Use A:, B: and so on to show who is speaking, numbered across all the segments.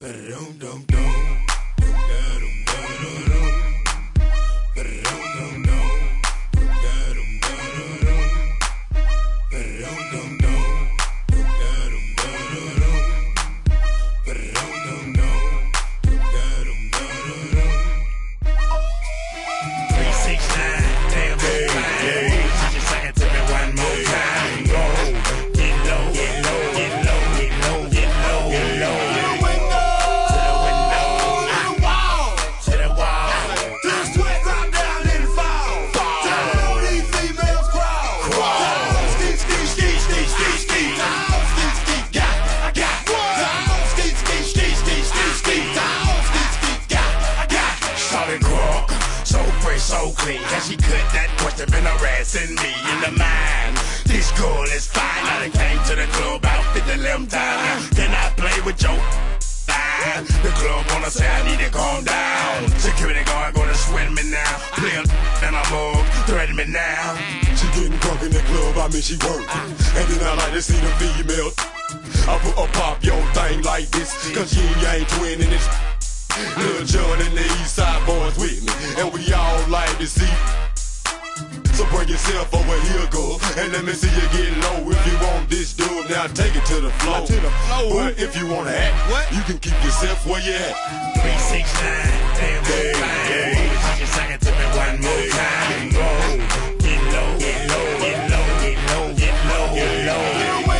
A: So clean, can she cut that question been harassing me in the mind? This girl is fine, I done came to the club out 50 11 times. Can I play with your line? The club wanna say I need to calm down. Security guard gonna sweat me now. Play a and I'm up, threaten me now.
B: She getting drunk in the club, I mean she working. And then I like to see the female. I put a pop your thing like this, cause you ain't twinning this. Lil Jon and the East Side boys with me, and we all like to see. So bring yourself over here, girl, and let me see you get low. If you want this dub, now take it to the floor. But if you wanna act, you can keep yourself where you at.
A: 369, damn, damn. Just sing it to me one more time. Go, get low, get low, get low, get low, get low, get low.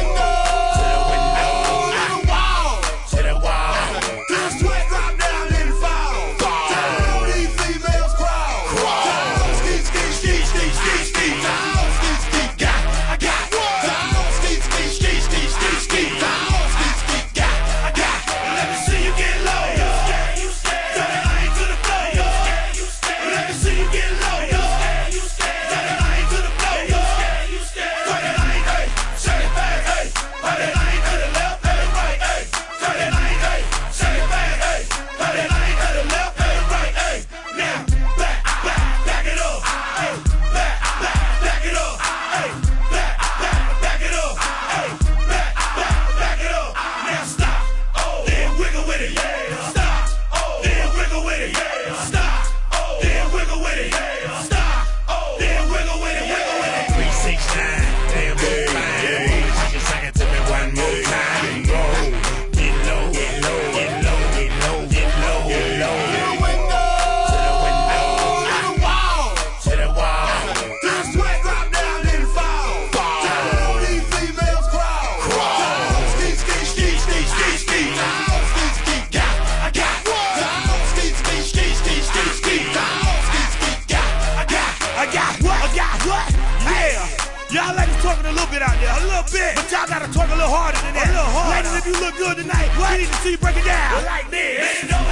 C: Y'all like to talking a little bit out there, a little bit. But y'all gotta talk a little harder than that. A little harder. Ladies, if you look good tonight, we need to see you break it down.
A: Like this.